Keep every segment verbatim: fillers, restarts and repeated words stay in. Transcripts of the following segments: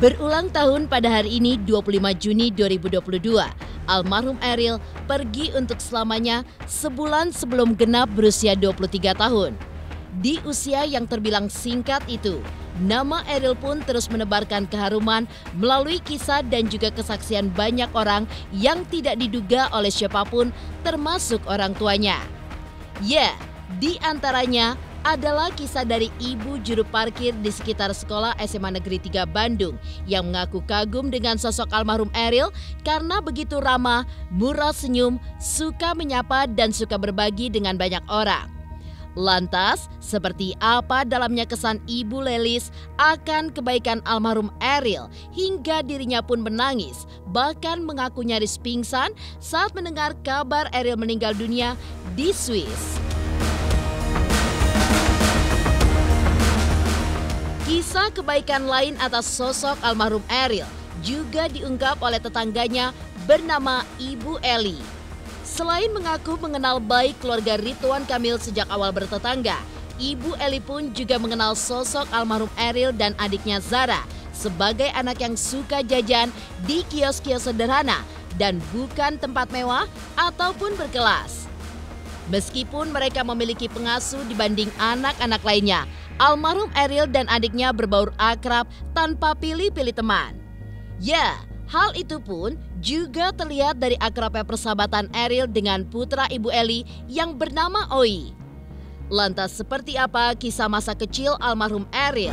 Berulang tahun pada hari ini dua puluh lima Juni dua ribu dua puluh dua, almarhum Eril pergi untuk selamanya sebulan sebelum genap berusia dua puluh tiga tahun. Di usia yang terbilang singkat itu, nama Eril pun terus menebarkan keharuman melalui kisah dan juga kesaksian banyak orang yang tidak diduga oleh siapapun termasuk orang tuanya. Ya, di antaranya adalah kisah dari ibu juru parkir di sekitar sekolah S M A Negeri tiga Bandung yang mengaku kagum dengan sosok almarhum Eril karena begitu ramah, murah senyum, suka menyapa dan suka berbagi dengan banyak orang. Lantas, seperti apa dalamnya kesan Ibu Lelis akan kebaikan almarhum Eril hingga dirinya pun menangis, bahkan mengaku nyaris pingsan saat mendengar kabar Eril meninggal dunia di Swiss. Kisah kebaikan lain atas sosok almarhum Eril juga diungkap oleh tetangganya bernama Ibu Eli. Selain mengaku mengenal baik keluarga Ridwan Kamil sejak awal bertetangga, Ibu Eli pun juga mengenal sosok almarhum Eril dan adiknya Zara sebagai anak yang suka jajan di kios-kios sederhana dan bukan tempat mewah ataupun berkelas. Meskipun mereka memiliki pengasuh dibanding anak-anak lainnya, almarhum Eril dan adiknya berbaur akrab tanpa pilih-pilih teman. Ya, hal itu pun juga terlihat dari akrabnya persahabatan Eril dengan putra Ibu Eli yang bernama Oi. Lantas seperti apa kisah masa kecil almarhum Eril?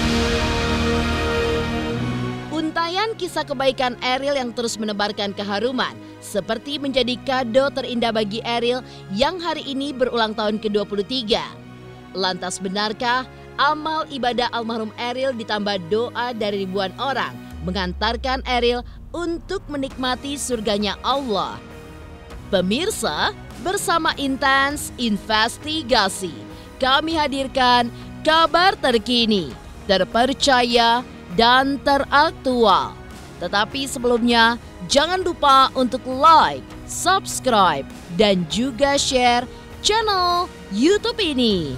Untayan kisah kebaikan Eril yang terus menebarkan keharuman seperti menjadi kado terindah bagi Eril yang hari ini berulang tahun ke dua puluh tiga. Lantas benarkah amal ibadah almarhum Eril ditambah doa dari ribuan orang mengantarkan Eril untuk menikmati surganya Allah? Pemirsa, bersama Intens Investigasi, kami hadirkan kabar terkini, terpercaya, dan teraktual. Tetapi sebelumnya, jangan lupa untuk like, subscribe, dan juga share channel YouTube ini.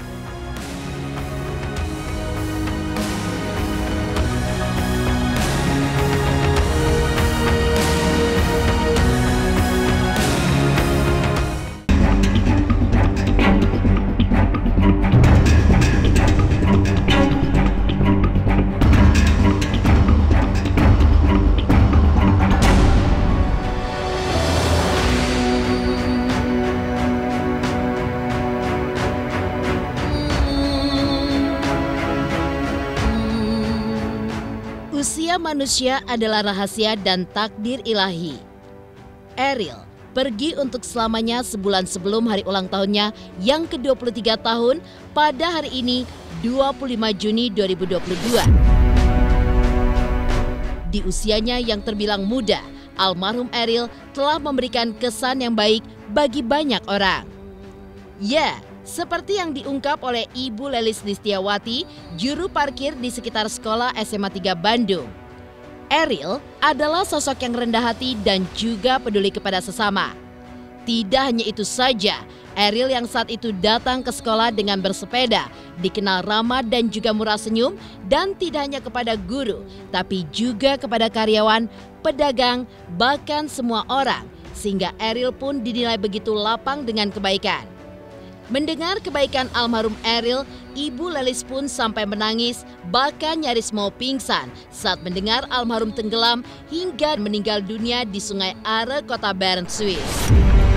Usia manusia adalah rahasia dan takdir ilahi. Eril pergi untuk selamanya sebulan sebelum hari ulang tahunnya yang ke dua puluh tiga tahun pada hari ini dua puluh lima Juni dua ribu dua puluh dua. Di usianya yang terbilang muda, almarhum Eril telah memberikan kesan yang baik bagi banyak orang. Ya, seperti yang diungkap oleh Ibu Lelis Listiawati, juru parkir di sekitar sekolah S M A tiga Bandung. Eril adalah sosok yang rendah hati dan juga peduli kepada sesama. Tidak hanya itu saja, Eril yang saat itu datang ke sekolah dengan bersepeda, dikenal ramah dan juga murah senyum, dan tidak hanya kepada guru, tapi juga kepada karyawan, pedagang, bahkan semua orang, sehingga Eril pun dinilai begitu lapang dengan kebaikan. Mendengar kebaikan almarhum Eril, Ibu Lelis pun sampai menangis, bahkan nyaris mau pingsan saat mendengar almarhum tenggelam hingga meninggal dunia di Sungai Are, Kota Bern, Swiss.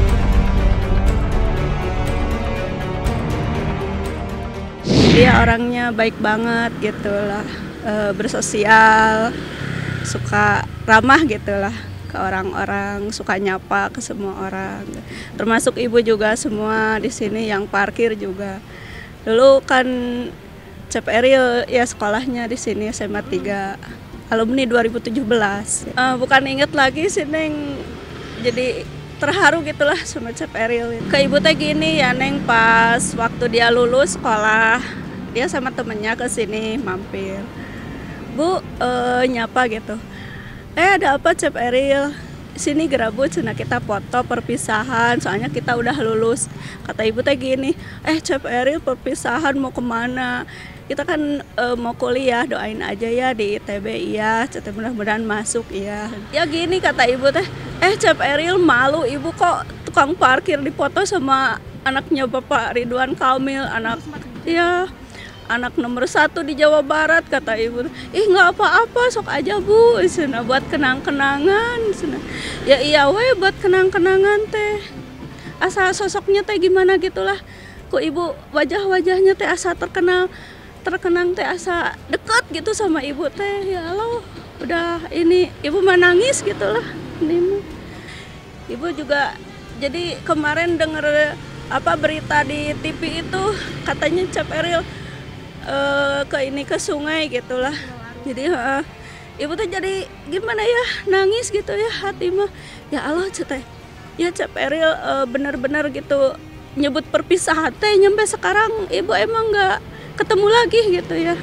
Dia orangnya baik banget gitulah, e, bersosial, suka ramah gitulah ke orang-orang, suka nyapa ke semua orang, termasuk ibu juga semua di sini yang parkir juga. Dulu kan Cep Eril ya sekolahnya di sini S M A tiga, alumni dua ribu tujuh belas. Uh, bukan inget lagi sih Neng, jadi terharu gitulah sama Cep Eril. Ke ibu teh gini ya Neng, pas waktu dia lulus sekolah, dia sama temennya ke sini mampir. Bu, uh, nyapa gitu. Eh ada apa Cep Eril? sini Gerabut, cina kita foto perpisahan, soalnya kita udah lulus. Kata ibu teh gini, eh Chef Eril perpisahan mau kemana? Kita kan e, mau kuliah, doain aja ya di I T B, iya, cete mudah-mudahan masuk, iya. Ya gini kata ibu teh, eh Chef Eril malu ibu kok tukang parkir dipoto sama anaknya Bapak Ridwan Kamil, anak, ya anak nomor satu di Jawa Barat, kata ibu. Ih nggak apa-apa, sok aja bu, sana buat kenang-kenangan, sana. Ya iya weh buat kenang-kenangan teh. Asal sosoknya teh gimana gitulah, kok ibu wajah-wajahnya teh asa terkenal. Terkenang teh asa deket gitu sama ibu teh, ya Allah udah ini ibu mah nangis gitulah. Ini ibu juga jadi kemarin denger apa berita di T V itu katanya Chef Eril uh, ke ini ke sungai gitulah. Jadi uh, ibu tuh jadi gimana ya, nangis gitu ya hati mah. Ya Allah cete, ya Chef Eril uh, bener-bener gitu nyebut perpisahan teh nyampe sekarang ibu emang nggak ketemu lagi gitu ya.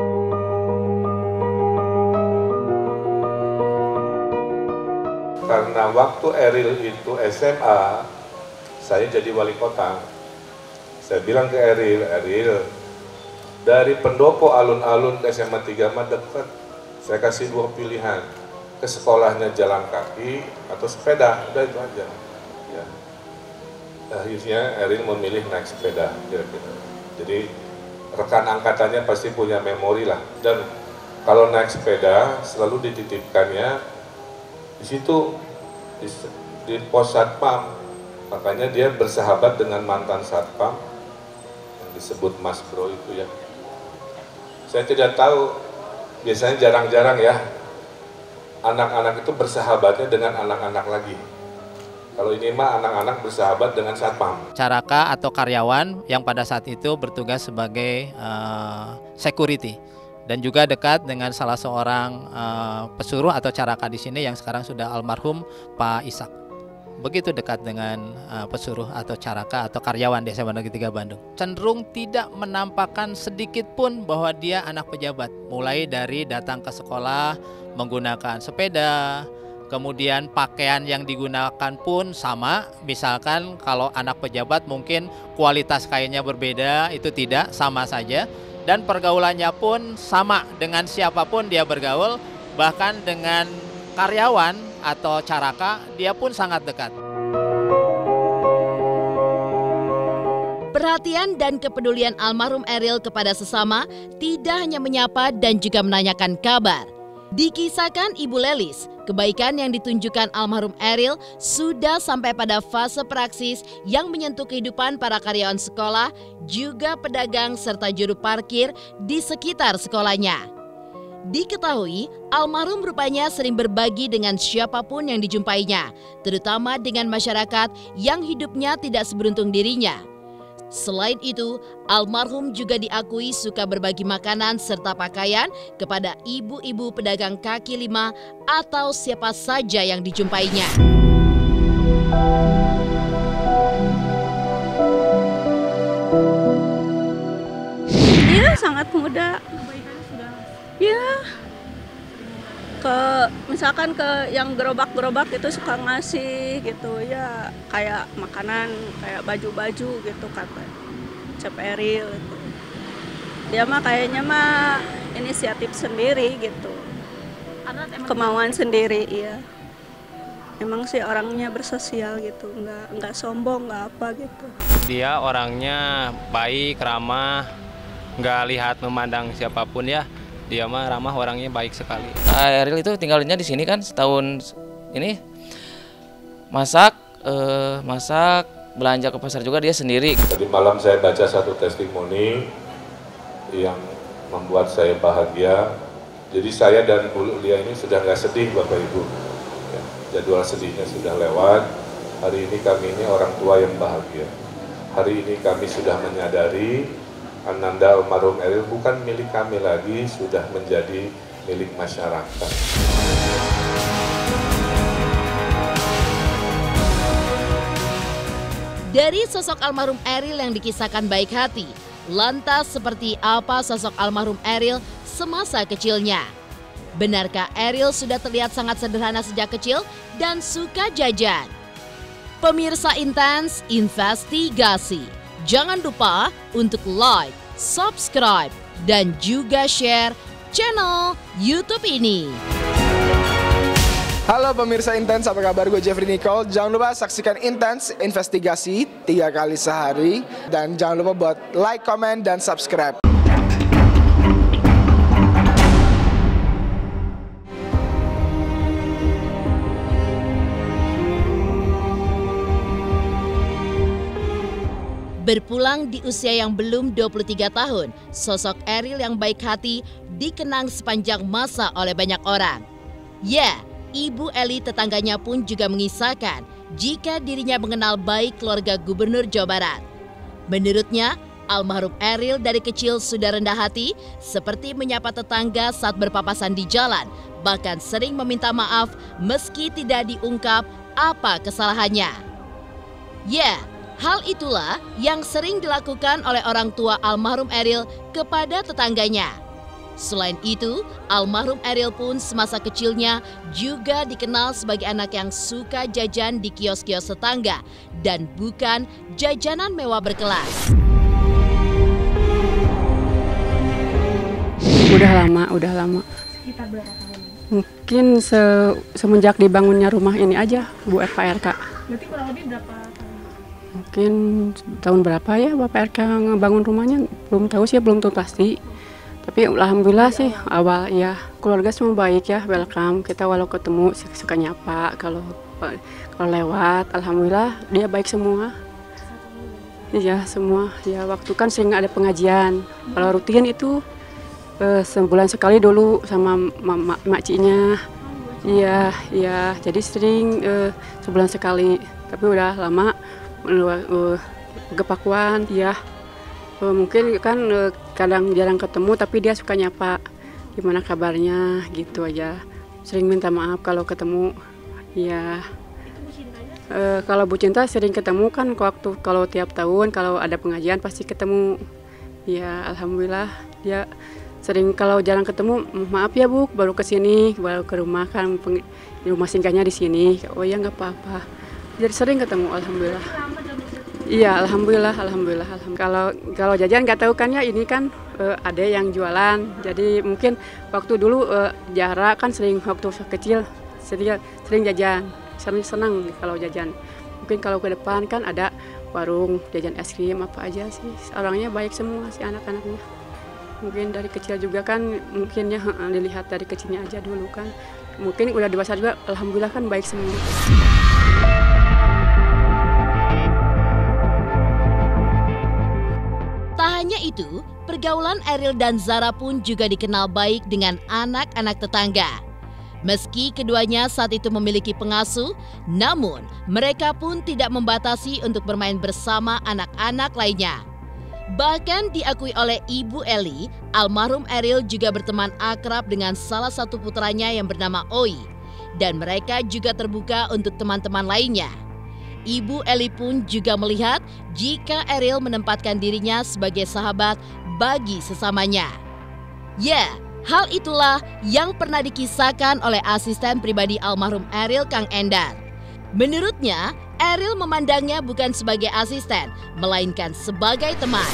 Karena waktu Eril itu S M A, saya jadi wali kota. Saya bilang ke Eril, Eril, dari Pendopo alun-alun ke S M A tiga mah dekat. Saya kasih dua pilihan, ke sekolahnya jalan kaki atau sepeda, udah itu aja. Ya. Akhirnya Eril memilih naik sepeda, kira-kira. Jadi rekan angkatannya pasti punya memori lah, dan kalau naik sepeda selalu dititipkannya di situ di, di pos satpam, makanya dia bersahabat dengan mantan satpam yang disebut Mas Bro itu ya. Saya tidak tahu, biasanya jarang-jarang ya anak-anak itu bersahabatnya dengan anak-anak lagi. Kalau ini mah anak-anak bersahabat dengan satpam. Caraka atau karyawan yang pada saat itu bertugas sebagai uh, security dan juga dekat dengan salah seorang uh, pesuruh atau caraka di sini yang sekarang sudah almarhum Pak Ishak. Begitu dekat dengan uh, pesuruh atau caraka atau karyawan di S M A Negeri tiga Bandung. Cenderung tidak menampakkan sedikit pun bahwa dia anak pejabat. Mulai dari datang ke sekolah menggunakan sepeda, kemudian pakaian yang digunakan pun sama, misalkan kalau anak pejabat mungkin kualitas kainnya berbeda, itu tidak, sama saja. Dan pergaulannya pun sama dengan siapapun dia bergaul, bahkan dengan karyawan atau caraka, dia pun sangat dekat. Perhatian dan kepedulian almarhum Eril kepada sesama tidak hanya menyapa dan juga menanyakan kabar. Dikisahkan Ibu Lelis, kebaikan yang ditunjukkan almarhum Eril sudah sampai pada fase praksis yang menyentuh kehidupan para karyawan sekolah, juga pedagang serta juru parkir di sekitar sekolahnya. Diketahui, almarhum rupanya sering berbagi dengan siapapun yang dijumpainya, terutama dengan masyarakat yang hidupnya tidak seberuntung dirinya. Selain itu, almarhum juga diakui suka berbagi makanan serta pakaian kepada ibu-ibu pedagang kaki lima atau siapa saja yang dijumpainya. Dia sangat muda. Ya, ke misalkan ke yang gerobak-gerobak itu suka ngasih gitu ya, kayak makanan, kayak baju-baju gitu kata Chef Eril gitu. Dia mah kayaknya mah inisiatif sendiri gitu, kemauan sendiri, iya. Emang sih orangnya bersosial gitu, nggak nggak sombong, nggak apa gitu. Dia orangnya baik, ramah, nggak lihat memandang siapapun ya. Dia mah ramah, orangnya baik sekali. Eril itu tinggalnya di sini kan setahun ini, masak, eh, masak, belanja ke pasar juga dia sendiri. Tadi malam saya baca satu testimoni yang membuat saya bahagia. Jadi saya dan Bu Lia ini sudah nggak sedih Bapak Ibu. Ya, jadwal sedihnya sudah lewat. Hari ini kami ini orang tua yang bahagia. Hari ini kami sudah menyadari Ananda almarhum Eril bukan milik kami lagi, sudah menjadi milik masyarakat. Dari sosok almarhum Eril yang dikisahkan baik hati, lantas seperti apa sosok almarhum Eril semasa kecilnya? Benarkah Eril sudah terlihat sangat sederhana sejak kecil dan suka jajan? Pemirsa Intens Investigasi, jangan lupa untuk like, subscribe, dan juga share channel YouTube ini. Halo pemirsa Intens, apa kabar? Gue Jeffrey Nicole. Jangan lupa saksikan Intens Investigasi tiga kali sehari. Dan jangan lupa buat like, comment, dan subscribe. Berpulang di usia yang belum dua puluh tiga tahun, sosok Eril yang baik hati dikenang sepanjang masa oleh banyak orang. Ya, Ibu Eli tetangganya pun juga mengisahkan jika dirinya mengenal baik keluarga Gubernur Jawa Barat. Menurutnya, almarhum Eril dari kecil sudah rendah hati, seperti menyapa tetangga saat berpapasan di jalan, bahkan sering meminta maaf meski tidak diungkap apa kesalahannya. Ya, hal itulah yang sering dilakukan oleh orang tua almarhum Eril kepada tetangganya. Selain itu, almarhum Eril pun semasa kecilnya juga dikenal sebagai anak yang suka jajan di kios-kios tetangga dan bukan jajanan mewah berkelas. Udah lama, udah lama. Sekitar berapa tahun? Mungkin se semenjak dibangunnya rumah ini aja, Bu R K R K. Berarti kurang lebih berapa tahun? Mungkin tahun berapa ya Bapak R K ngebangun rumahnya, belum tahu sih, belum tahu pasti. Tapi alhamdulillah sih awal ya, keluarga semua baik ya, welcome. Kita walau ketemu suka nyapa, kalau kalau lewat, alhamdulillah dia baik semua. Iya semua, ya waktu kan sering ada pengajian. Kalau rutin itu eh, sebulan sekali dulu sama mama makcinya. Iya, iya, jadi sering eh, sebulan sekali. Tapi udah lama. Uh, Gepakuan ya, uh, mungkin kan uh, kadang jarang ketemu tapi dia suka nyapa, gimana kabarnya gitu aja, sering minta maaf kalau ketemu ya. Uh, kalau Bu Cinta sering ketemu kan waktu kalau tiap tahun kalau ada pengajian pasti ketemu ya, alhamdulillah dia sering. Kalau jarang ketemu maaf ya Bu, baru kesini, baru ke rumah kan, di rumah singgahnya di sini. Oh ya nggak apa-apa. Jadi sering ketemu, alhamdulillah. Iya, alhamdulillah, alhamdulillah, alhamdulillah. Kalau kalau jajan nggak tahu kan ya, ini kan uh, ada yang jualan. Jadi mungkin waktu dulu uh, jarak kan sering waktu kecil sering sering jajan, sering senang kalau jajan. Mungkin kalau ke depan kan ada warung jajan es krim apa aja sih. Orangnya baik semua sih anak-anaknya. Mungkin dari kecil juga kan, mungkin ya uh, dilihat dari kecilnya aja dulu kan. Mungkin udah dewasa juga, alhamdulillah kan baik semua. Hanya itu, pergaulan Eril dan Zara pun juga dikenal baik dengan anak-anak tetangga. Meski keduanya saat itu memiliki pengasuh, namun mereka pun tidak membatasi untuk bermain bersama anak-anak lainnya. Bahkan diakui oleh Ibu Eli, almarhum Eril juga berteman akrab dengan salah satu putranya yang bernama Oi. Dan mereka juga terbuka untuk teman-teman lainnya. Ibu Eli pun juga melihat jika Eril menempatkan dirinya sebagai sahabat bagi sesamanya. Ya, hal itulah yang pernah dikisahkan oleh asisten pribadi almarhum Eril, Kang Endar. Menurutnya, Eril memandangnya bukan sebagai asisten, melainkan sebagai teman.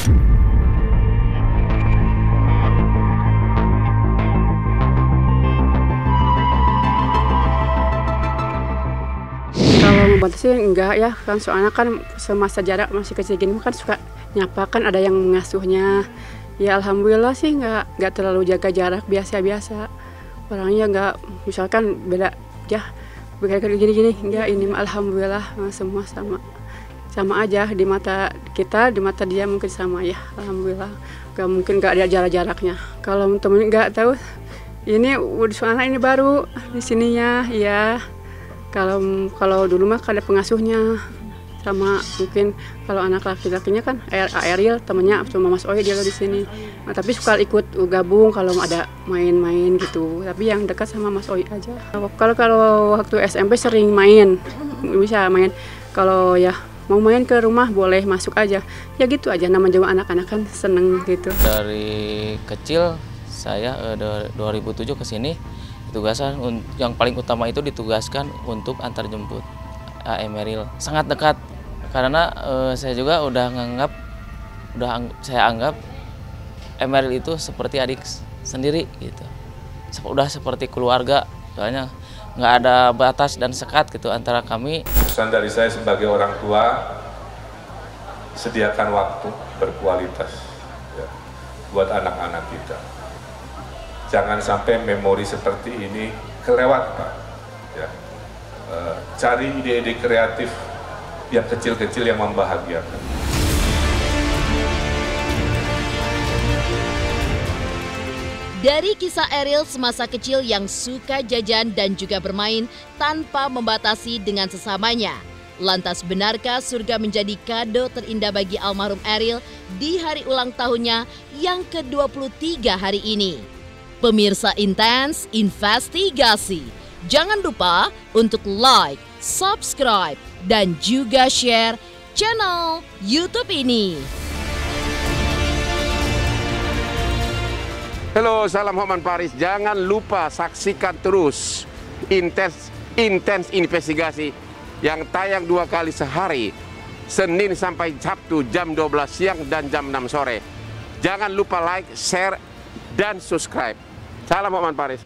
Kalau membatasi enggak ya, kan soalnya kan semasa jarak masih kecil gini kan suka nyapa, kan ada yang mengasuhnya. Ya alhamdulillah sih enggak enggak terlalu jaga jarak, biasa-biasa. Orangnya enggak misalkan beda ya, beda gini-gini enggak, ini alhamdulillah semua sama. Sama aja di mata kita, di mata dia mungkin sama ya, alhamdulillah. Enggak mungkin enggak ada jarak-jaraknya. Kalau temen enggak tahu ini soalnya ini baru di sininya ya. Kalau kalau dulu mah ada pengasuhnya, sama mungkin kalau anak laki-lakinya kan Eril temennya cuma Mas Oi dia di sini. Nah, tapi suka ikut gabung kalau ada main-main gitu. Tapi yang dekat sama Mas Oi aja. Kalau kalau waktu S M P sering main, bisa main. Kalau ya mau main ke rumah boleh masuk aja. Ya gitu aja, nama juga anak-anak kan seneng gitu. Dari kecil saya eh, dua ribu tujuh ke sini Tugasan yang paling utama itu ditugaskan untuk antar jemput A M Eril. Sangat dekat karena uh, saya juga udah nganggap, udah ang saya anggap Emeril itu seperti adik sendiri gitu. Udah seperti keluarga, soalnya nggak ada batas dan sekat gitu antara kami. Pesan dari saya sebagai orang tua, sediakan waktu berkualitas ya, buat anak-anak kita. Jangan sampai memori seperti ini kelewat, Pak. Ya. E, cari ide-ide kreatif yang kecil-kecil yang membahagiakan. Dari kisah Eril semasa kecil yang suka jajan dan juga bermain tanpa membatasi dengan sesamanya. Lantas benarkah surga menjadi kado terindah bagi almarhum Eril di hari ulang tahunnya yang ke dua puluh tiga hari ini? Pemirsa Intens Investigasi, jangan lupa untuk like, subscribe, dan juga share channel YouTube ini. Halo, salam Hotman Paris. Jangan lupa saksikan terus Intens Intens Investigasi yang tayang dua kali sehari, Senin sampai Sabtu jam dua belas siang dan jam enam sore. Jangan lupa like, share, dan subscribe. Salam Hotman Paris.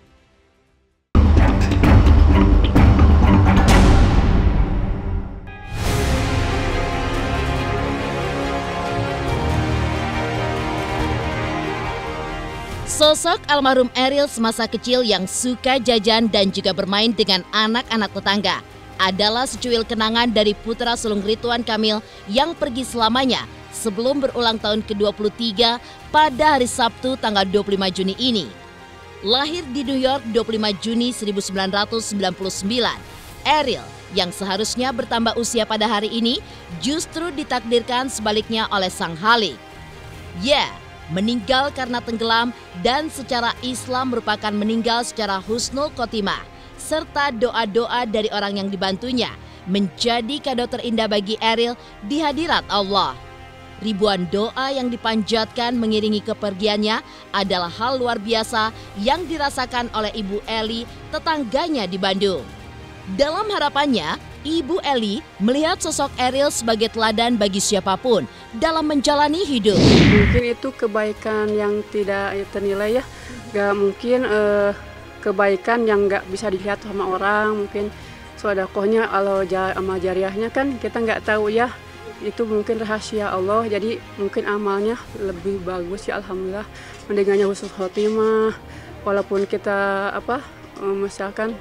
Sosok almarhum Eril semasa kecil yang suka jajan dan juga bermain dengan anak-anak tetangga adalah secuil kenangan dari putra sulung Ridwan Kamil yang pergi selamanya sebelum berulang tahun ke dua puluh tiga pada hari Sabtu tanggal dua puluh lima Juni ini. Lahir di New York dua puluh lima Juni seribu sembilan ratus sembilan puluh sembilan, Eril yang seharusnya bertambah usia pada hari ini justru ditakdirkan sebaliknya oleh Sang Khalik. Ya, yeah, meninggal karena tenggelam dan secara Islam merupakan meninggal secara husnul khotimah serta doa-doa dari orang yang dibantunya menjadi kado terindah bagi Eril di hadirat Allah. Ribuan doa yang dipanjatkan mengiringi kepergiannya adalah hal luar biasa yang dirasakan oleh Ibu Eli, tetangganya di Bandung. Dalam harapannya, Ibu Eli melihat sosok Eril sebagai teladan bagi siapapun dalam menjalani hidup. Mungkin itu kebaikan yang tidak ternilai ya, gak mungkin eh, kebaikan yang gak bisa dilihat sama orang. Mungkin sedekahnya kalau amal jariahnya kan kita nggak tahu ya, itu mungkin rahasia Allah. Jadi mungkin amalnya lebih bagus ya, alhamdulillah. Mendengarnya husnul khotimah, walaupun kita apa misalkan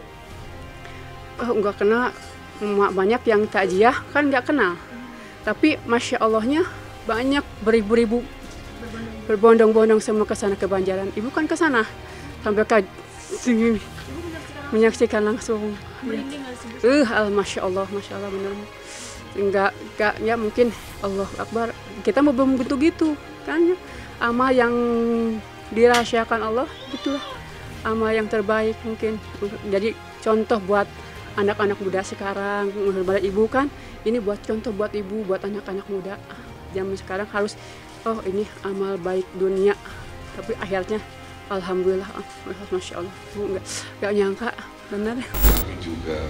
oh, nggak kenal. Banyak yang takziah kan nggak kenal, tapi masya Allahnya banyak beribu-ribu berbondong-bondong semua ke sana ke Banjaran. Ibu kan ke sana sampai ke sini menyaksikan langsung. Eh, uh, masya Allah, masya Allah benar. Enggak, enggak ya mungkin Allah Akbar. Kita mau belum gitu-gitu kan ya. Amal yang dirahasiakan Allah gitulah amal yang terbaik mungkin. Jadi contoh buat anak-anak muda sekarang, menghormati ibu kan, ini buat contoh buat ibu, buat anak-anak muda. Zaman sekarang harus, oh ini amal baik dunia, tapi akhirnya alhamdulillah, masya Allah, nggak nggak nyangka, benar. Kami juga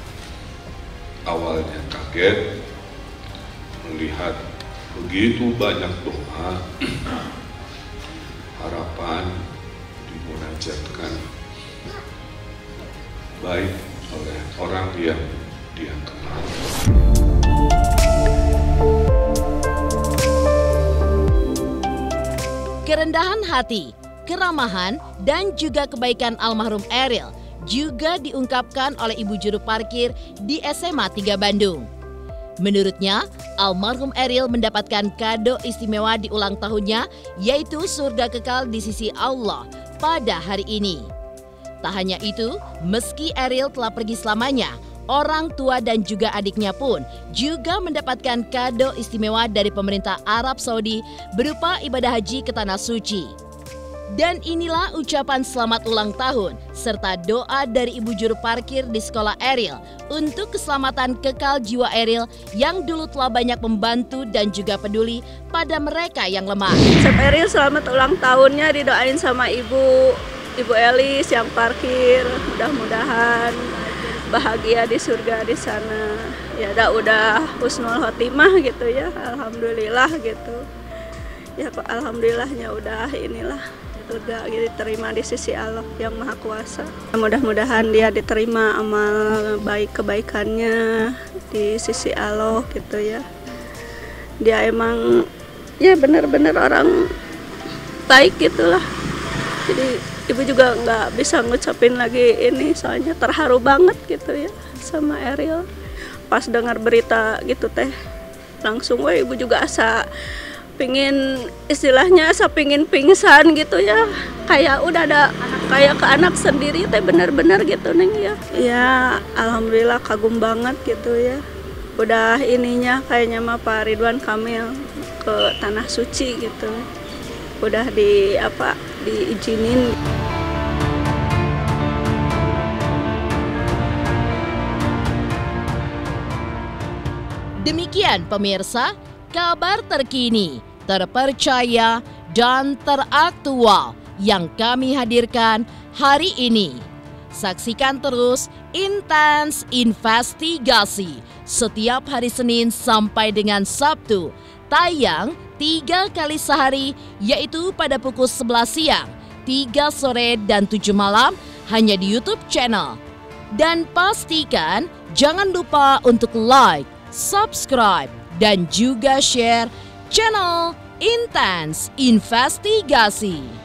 awalnya kaget melihat begitu banyak doa, harapan dimunajatkan baik oleh orang yang dia kenal. Kerendahan hati, keramahan, dan juga kebaikan almarhum Eril juga diungkapkan oleh ibu juru parkir di S M A tiga Bandung. Menurutnya, almarhum Eril mendapatkan kado istimewa di ulang tahunnya, yaitu surga kekal di sisi Allah pada hari ini. Tak hanya itu, meski Eril telah pergi selamanya, orang tua dan juga adiknya pun juga mendapatkan kado istimewa dari pemerintah Arab Saudi berupa ibadah haji ke Tanah Suci. Dan inilah ucapan selamat ulang tahun serta doa dari ibu juru parkir di sekolah Eril untuk keselamatan kekal jiwa Eril yang dulu telah banyak membantu dan juga peduli pada mereka yang lemah. Chef Eril selamat ulang tahunnya, didoain sama ibu Ibu Elis yang parkir, mudah-mudahan bahagia di surga di sana. Ya udah udah husnul khotimah gitu ya, alhamdulillah gitu. Ya kok alhamdulillahnya udah inilah lega gitu, diterima di sisi Allah yang Maha Kuasa. Mudah-mudahan dia diterima amal baik kebaikannya di sisi Allah gitu ya. Dia emang ya benar-benar orang baik gitulah. Jadi ibu juga nggak bisa ngucapin lagi ini, soalnya terharu banget gitu ya sama Eril. Pas dengar berita gitu teh, langsung wah ibu juga asa pingin, istilahnya asa pingin pingsan gitu ya, kayak udah ada kayak ke anak sendiri teh, benar-benar gitu neng ya. Ya alhamdulillah kagum banget gitu ya. Udah ininya kayaknya mah Pak Ridwan Kamil ke tanah suci gitu. Udah di apa diizinin. Demikian pemirsa, kabar terkini, terpercaya, dan teraktual yang kami hadirkan hari ini. Saksikan terus Intens Investigasi setiap hari Senin sampai dengan Sabtu, tayang tiga kali sehari, yaitu pada pukul sebelas siang, tiga sore, dan tujuh malam hanya di YouTube channel. Dan pastikan jangan lupa untuk like, subscribe, dan juga share channel Intens Investigasi.